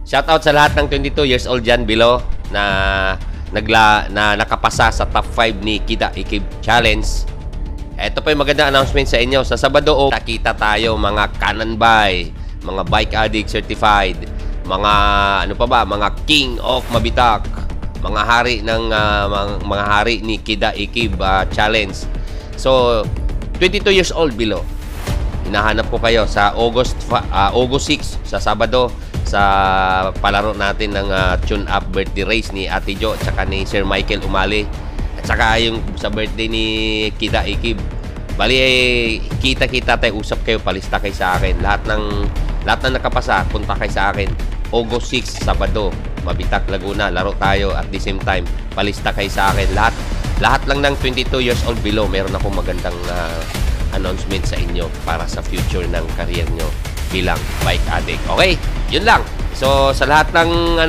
Shoutout sa lahat ng 22 years old dyan below na nakapasa sa top 5 ni Kida Ikib Challenge. Ito pa yung magandang announcement sa inyo. Sa Sabado, nakita tayo mga Canon Buy, mga Bike Addict Certified, mga ano pa ba, mga King of Mabitak, mga hari ng mga hari ni Kida Ikib Challenge. So, 22 years old below. Hinahanap ko kayo sa August 6 sa Sabado sa palaro natin ng tune-up birthday race ni Ate Jo at saka ni Sir Michael Umali at saka yung sa birthday ni Kida Ikib. Bali kita-kita tayo, usap kayo, palista kayo sa akin. Lahat ng nakapasa, punta kayo sa akin. August 6 Sabado, Mabitak, Laguna, laro tayo at the same time palista kayo sa akin. Lahat lang ng 22 years old below, meron akong magandang announcement sa inyo para sa future ng career nyo bilang bike addict. Okay, yun lang. So sa lahat ng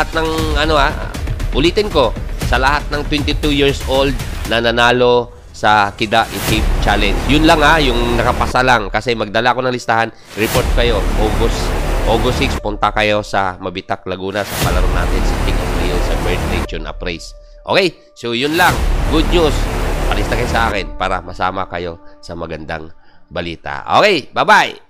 ulitin ko, sa lahat ng 22 years old na nanalo sa Kida Ikib Challenge, yun lang yung nakapasa lang, kasi magdala ko ng listahan, report kayo August 6, punta kayo sa Mabitak, Laguna sa palaro natin sa King of Rio sa birthday tune-up race. Okay, so yun lang. Good news. Palista kayo sa akin para masama kayo sa magandang balita. Okay, bye-bye!